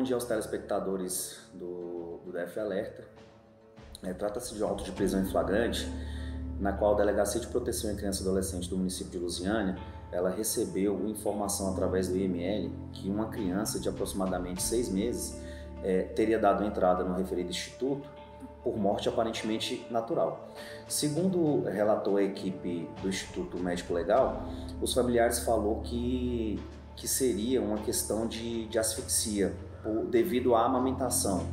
dia aos telespectadores do DF Alerta. Trata-se de um auto de prisão em flagrante, na qual a Delegacia de Proteção à Criança e Adolescente do município de Lusiânia, ela recebeu informação através do IML que uma criança de aproximadamente 6 meses teria dado entrada no referido instituto por morte aparentemente natural. Segundo relatou a equipe do Instituto Médico Legal, os familiares falou que seria uma questão de asfixia devido à amamentação,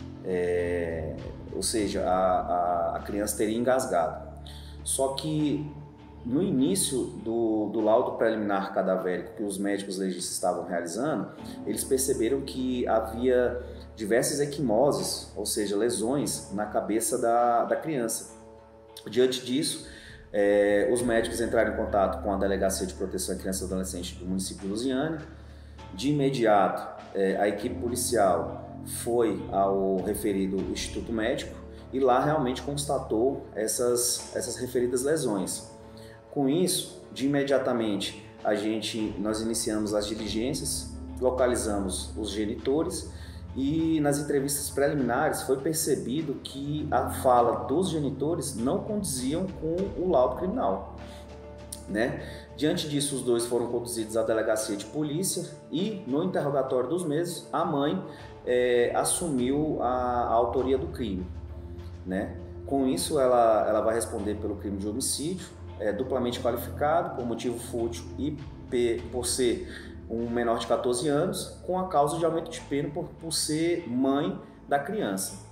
ou seja, a criança teria engasgado. Só que no início do laudo preliminar cadavérico que os médicos legistas estavam realizando, eles perceberam que havia diversas equimoses, ou seja, lesões na cabeça da criança. Diante disso, os médicos entraram em contato com a Delegacia de Proteção à Criança e Adolescente do município de Lusiânia. De imediato, a equipe policial foi ao referido Instituto Médico e lá realmente constatou essas referidas lesões. Com isso, de imediatamente, nós iniciamos as diligências, localizamos os genitores e nas entrevistas preliminares foi percebido que a fala dos genitores não condiziam com o laudo criminal, né? Diante disso, os dois foram conduzidos à delegacia de polícia e no interrogatório dos mesmos, a mãe assumiu a autoria do crime, né? Com isso, ela vai responder pelo crime de homicídio, duplamente qualificado por motivo fútil e por ser um menor de 14 anos, com a causa de aumento de pena por ser mãe da criança.